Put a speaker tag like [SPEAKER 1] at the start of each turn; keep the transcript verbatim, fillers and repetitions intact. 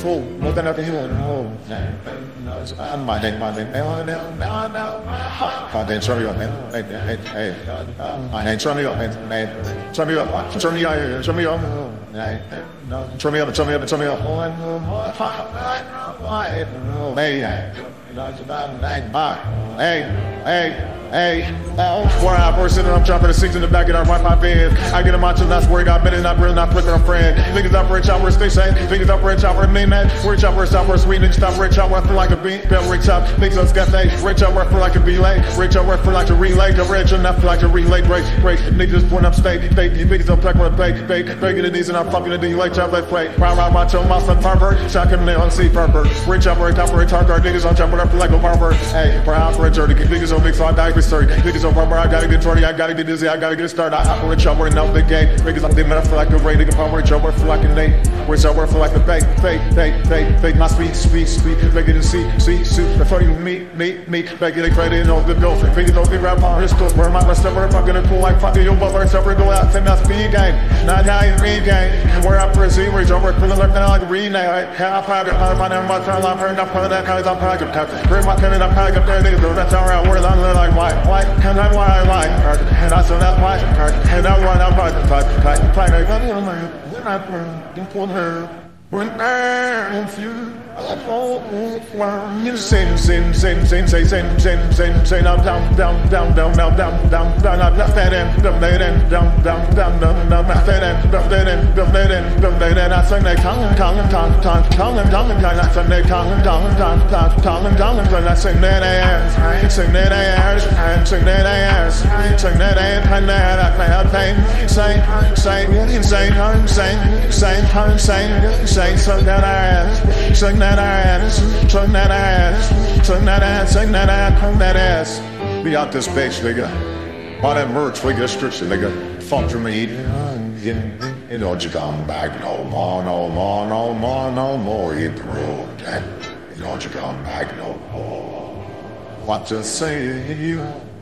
[SPEAKER 1] full, more than ever healed. Oh, I'm my name, my name, my name, sorry, man. Hey, hey, hey, my name, sorry, man. Hey, turn me up, turn me up, turn me up. Hey, turn me up, turn me up, turn me up. Hey, hey. Hey, oh, four hours sitting, I'm chopping the seats in the back of that right my bed. I get a macho, not worried, I been not really, not with a friend. Niggas up rich, I stay safe. Niggas up rich, I mean that. Rich, I work, stop, sweet, niggas stop rich, I work for like a beat, bell rich up. Niggas up, got they, rich, I work for like a belay. Rich, I work for like a relay. The rich, enough for like a relay, break, break. Niggas point up state, fake, niggas up back with a bake, bake, bake it in these and I'm fucking the D like chop like play. Round, round, macho, my son, pervert, shotgun nail, see pervert. Rich, I work, top rich, hard guard, niggas on jumping up like a barber. Hey, proud for a dirty, niggas on mix, so I die with thirty. Niggas on I gotta get twenty, I gotta get dizzy, I gotta get started. I operate chopper and out the gate. Niggas like they meant I feel like a ray, nigga power chopper feel like an eight. Which I work for like a fake, fake, fake, fake, fake. My speed, speed, speed, make it in C, C, suit. The funny me, me, me, make it a credit on the bill. Fake it on the rap on his store. Where my rest of I'm gonna pull like fucking your butler, separate go out, and that's speed game. Not how you read game. Where I proceed, where I work for the left and I like rename. I private, I find out my time, I'm heard, I'm part of that kind of pack of taps. Bring my pen and I'm pack up there, niggas, that's how I work, I'm like white, white, and that's why I like. And I saw that white card, and I want to fight, fight, fight, fight. I got it on my head. When I burn, don't pull her. When I'm few, I fall for you. Same, same, same, same, same, same, same, same, same. Down, down, down, down, down, down, down, down, down. I'm left that end, down, that end, down, down, down, down, down, left that end, down, that end, down, that end, down, that end. I sing that tongue, tongue, tongue, tongue, tongue, tongue, tongue. I sing that tongue, tongue, tongue, tongue, tongue, tongue, tongue. I sing that ass, I sing that ass, I sing that ass, I sing that ass, and that I can't think, sing, sing, insane, insane, insane, insane, insane. Sing that ass, sing that ass, sing that ass, sing that ass, sing that ass, sing that ass. Be out this bitch, nigga. Buy that merch, we get restriction, nigga. Fuck for me. You don't you come back no more, no more, no more, no more. Hit the road, you don't you come back no more. What to say you?